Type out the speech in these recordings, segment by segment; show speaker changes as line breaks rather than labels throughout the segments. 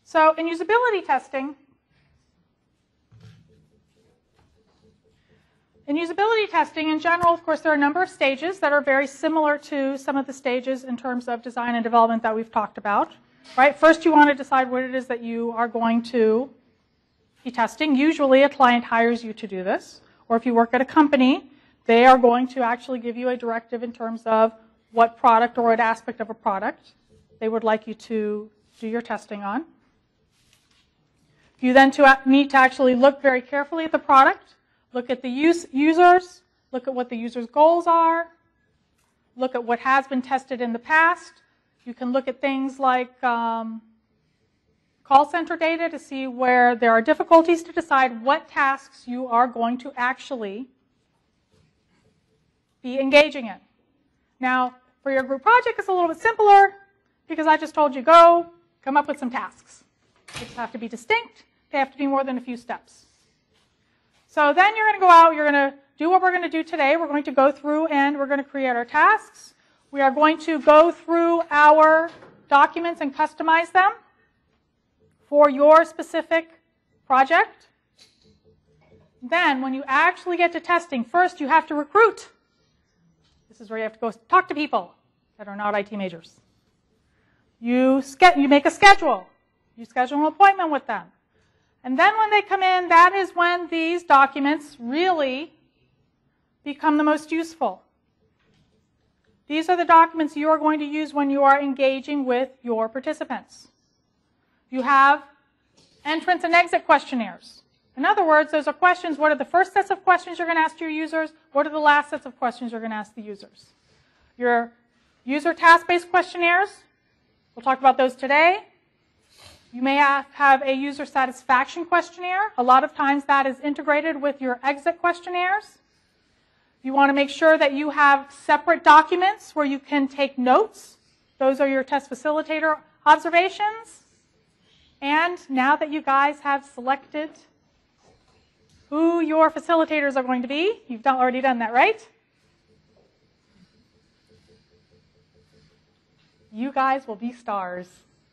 So in usability testing, in general, of course, there are a number of stages that are very similar to some of the stages in terms of design and development that we've talked about. Right? First, you want to decide what it is that you are going to be testing. Usually, a client hires you to do this. Or if you work at a company, they are going to actually give you a directive in terms of what product or what aspect of a product they would like you to do your testing on. You then need to actually look very carefully at the product, look at the users, look at what the user's goals are, look at what has been tested in the past. You can look at things like call center data to see where there are difficulties to decide what tasks you are going to actually be engaging in. Now, for your group project, it's a little bit simpler because I just told you go, come up with some tasks. They just have to be distinct. They have to be more than a few steps. So then you're going to go out, you're going to do what we're going to do today. We're going to go through and we're going to create our tasks. We are going to go through our documents and customize them for your specific project. Then, when you actually get to testing, first you have to recruit. This is where you have to go talk to people that are not IT majors. You make a schedule. You schedule an appointment with them. And then when they come in, that is when these documents really become the most useful. These are the documents you are going to use when you are engaging with your participants. You have entrance and exit questionnaires. In other words, those are questions. What are the first sets of questions you're going to ask your users? What are the last sets of questions you're going to ask the users? Your user task-based questionnaires, we'll talk about those today. You may have a user satisfaction questionnaire. A lot of times that is integrated with your exit questionnaires. You want to make sure that you have separate documents where you can take notes. Those are your test facilitator observations. And now that you guys have selected who your facilitators are going to be, you've already done that, right? You guys will be stars.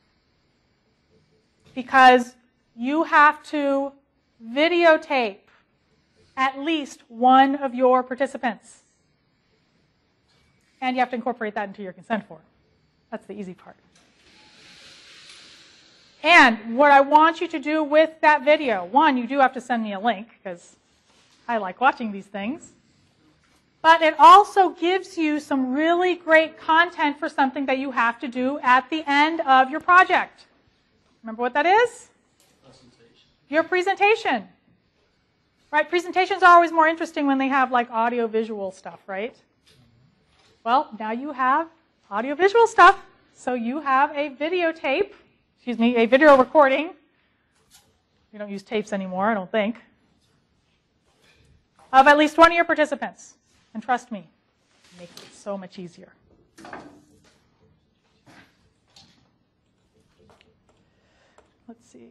Because you have to videotape at least one of your participants. And you have to incorporate that into your consent form. That's the easy part. And what I want you to do with that video, one, you do have to send me a link, because I like watching these things. But it also gives you some really great content for something that you have to do at the end of your project. Remember what that is? Presentation. Your presentation. Right? Presentations are always more interesting when they have like audio-visual stuff, right? Well, now you have audio-visual stuff. So you have a videotape, a video recording. We don't use tapes anymore, I don't think. Of at least one of your participants. And trust me, it makes it so much easier. Let's see.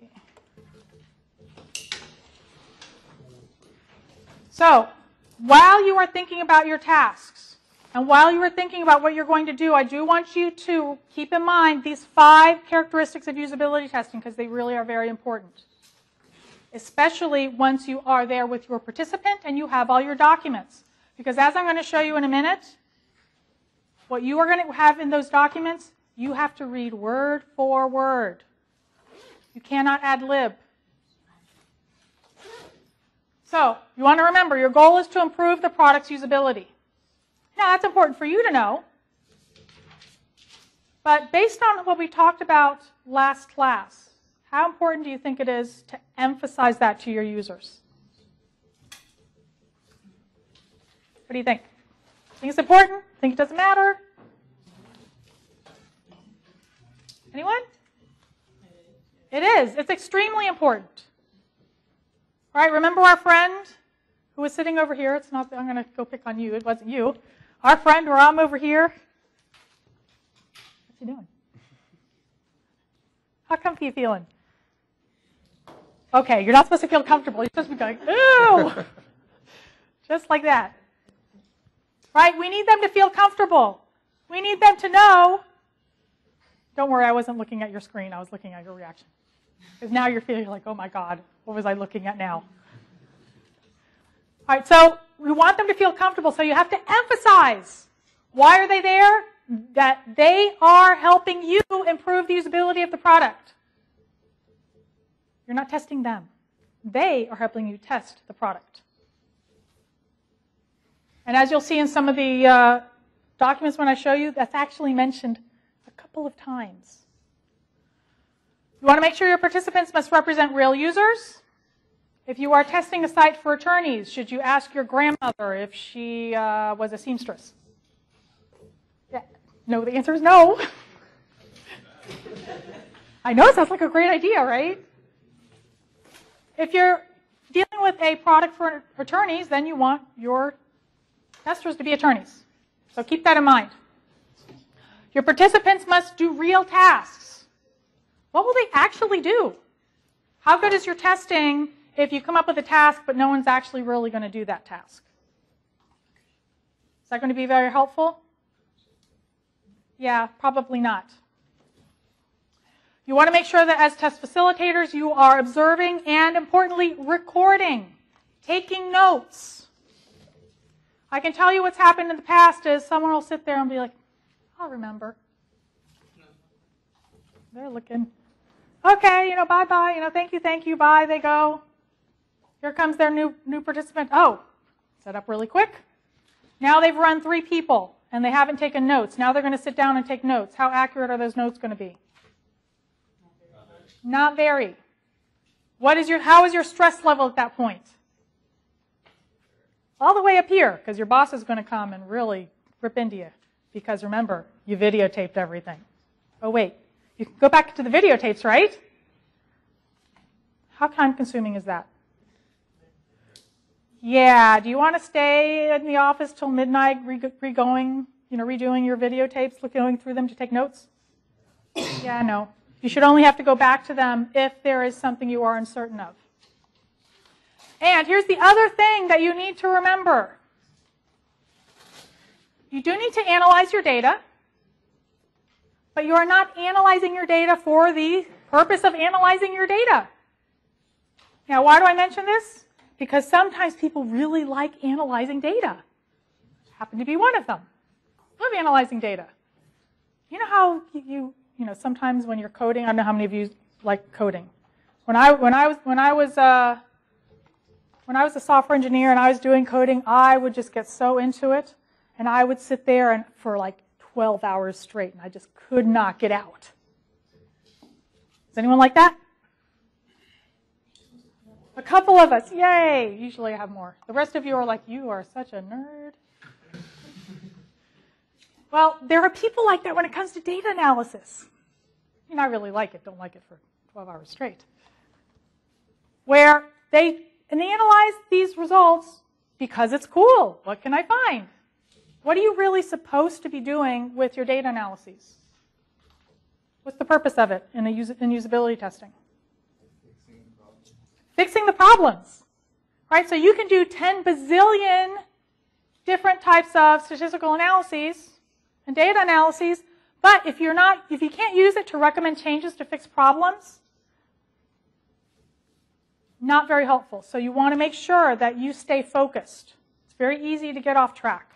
So, while you are thinking about your tasks, and while you are thinking about what you're going to do, I do want you to keep in mind these 5 characteristics of usability testing, because they really are very important. Especially once you are there with your participant and you have all your documents. Because as I'm going to show you in a minute, what you are going to have in those documents, you have to read word for word. You cannot ad lib. So, you want to remember, your goal is to improve the product's usability. Now, that's important for you to know. But based on what we talked about last class, how important do you think it is to emphasize that to your users? What do you think? Think it's important? Think it doesn't matter? Anyone? It is. It's extremely important. All right, remember our friend who was sitting over here? It's not, I'm going to go pick on you. It wasn't you. Our friend Ram over here. What's he doing? How comfy are you feeling? Okay, you're not supposed to feel comfortable. You're supposed to be going, ew! Just like that. Right? We need them to feel comfortable. We need them to know. Don't worry, I wasn't looking at your screen. I was looking at your reaction. Because now you're feeling like, oh my God, what was I looking at now? All right, so we want them to feel comfortable, so you have to emphasize. Why are they there? That they are helping you improve the usability of the product. You're not testing them. They are helping you test the product. And as you'll see in some of the documents when I show you, that's actually mentioned a couple of times. You want to make sure your participants must represent real users. If you are testing a site for attorneys, should you ask your grandmother if she was a seamstress? Yeah. No, the answer is no. I know it sounds like a great idea, right? If you're dealing with a product for attorneys, then you want your testers to be attorneys. So keep that in mind. Your participants must do real tasks. What will they actually do? How good is your testing if you come up with a task but no one's actually really going to do that task? Is that going to be very helpful? Yeah, probably not. You want to make sure that as test facilitators you are observing and, importantly, recording, taking notes. I can tell you what's happened in the past is someone will sit there and be like, I'll remember. They're looking. Okay, bye-bye, thank you, bye, they go. Here comes their new participant. Oh, set up really quick. Now they've run 3 people and they haven't taken notes. Now they're going to sit down and take notes. How accurate are those notes going to be? Not very. How is your stress level at that point? All the way up here, because your boss is going to come and really rip into you. Because remember, you videotaped everything. Oh wait, you can go back to the videotapes, right? How time-consuming is that? Yeah, do you want to stay in the office till midnight redoing your videotapes, going through them to take notes? Yeah, no. You should only have to go back to them if there is something you are uncertain of. And here's the other thing that you need to remember. You do need to analyze your data, but you are not analyzing your data for the purpose of analyzing your data. Now, why do I mention this? Because sometimes people really like analyzing data. I happen to be one of them. I love analyzing data. You know how sometimes when you're coding, I don't know how many of you like coding. When I was a software engineer and I was doing coding, I would just get so into it, and I would sit there and for like 12 hours straight, and I just could not get out. Is anyone like that? A couple of us, yay! Usually I have more. The rest of you are like, you are such a nerd. Well, there are people like that when it comes to data analysis. I really like it, don't like it for 12 hours straight. Where they analyze these results because it's cool. What can I find? What are you really supposed to be doing with your data analyses? What's the purpose of it in usability testing? Fixing the problems. Right? So you can do 10 bazillion different types of statistical analyses and data analyses, but if you can't use it to recommend changes to fix problems, not very helpful. So you want to make sure that you stay focused. It's very easy to get off track.